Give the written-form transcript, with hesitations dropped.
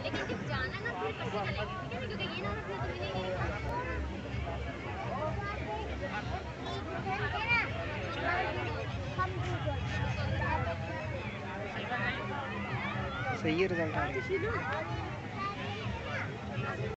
लेकिन जब जाना ना फिर पक्का चलेंगे, ठीक है ना, क्योंकि ये ना फिर तो मिलेंगे। सही रिजल्ट आ रहा है।